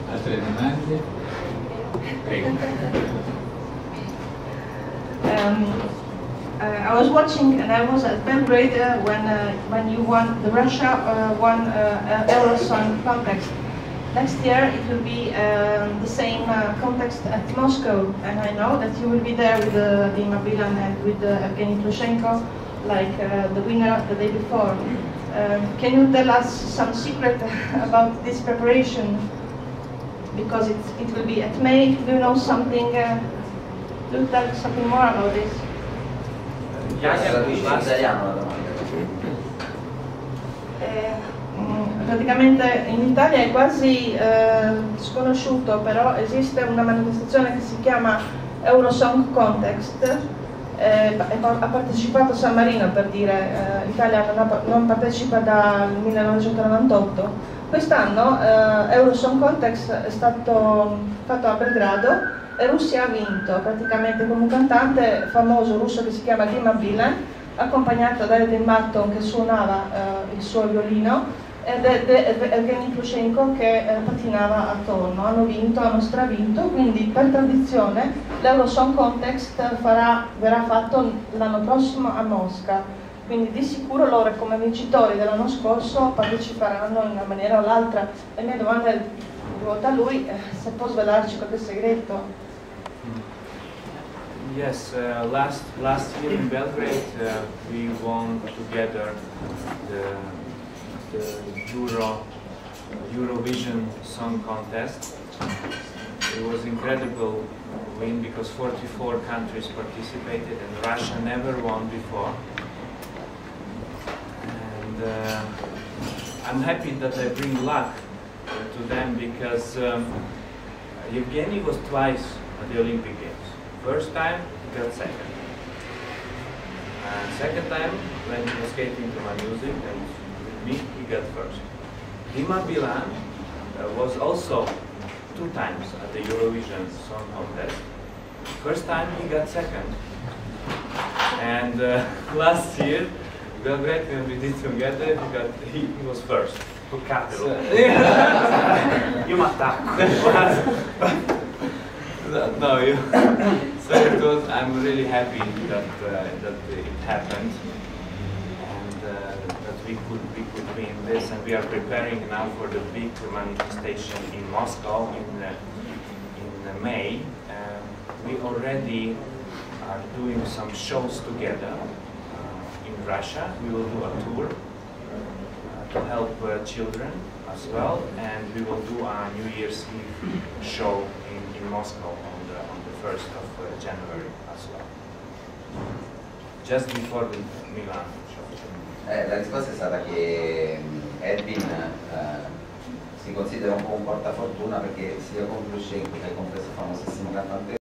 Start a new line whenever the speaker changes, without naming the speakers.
Altre domande? Prego.
I was watching, and I was at Belgrade when you won, the Russia won Eurosong context. Next year it will be the same context at Moscow, and I know that you will be there with Dima Bilan and with Evgeny Plushenko, like the winner the day before. Can you tell us some secret about this preparation? Because it will be at May. Do you know something? Do you tell something more about this? Praticamente in Italia è quasi sconosciuto, però esiste una manifestazione che si chiama Eurosong Context. Ha partecipato San Marino, per dire, l'Italia non partecipa dal 1998. Quest'anno Eurosong Context è stato fatto a Belgrado e Russia ha vinto, praticamente con un cantante famoso russo che si chiama Dima Bilan, accompagnato da Edin Marton che suonava il suo violino ed Evgeny Plushenko che patinava attorno. Hanno stravinto, quindi per tradizione l'Eurosong Context verrà fatto l'anno prossimo a Mosca, quindi di sicuro loro come vincitori dell'anno scorso parteciperanno in una maniera o l'altra. La mia domanda è rivolta a lui, se può svelarci qualche segreto.
Yes, last year in Belgrade we won together the Eurovision Song Contest. It was an incredible win because 44 countries participated and Russia never won before. And I'm happy that I bring luck to them because Evgeny was twice at the Olympic Games. First time he got second. And second time when he was skating to my music and with me he got first. Dima Bilan was also 2 times at the Eurovision Song Contest. First time he got second. And last year, Belgrade, when we did together, he was first. Peccato. Io mi attacco. No, so I'm really happy that it happened and that we could win this, and we are preparing now for the big manifestation in Moscow in May. We already are doing some shows together in Russia. We will do a tour to help children as well, and we will do a New Year's Eve show in Moscow on the 1st of January as well. Just before the Milan show.
La risposta è stata che Edwin si considera un po' un portafortuna perché sia con Plushenko che con questo famosissimo cantante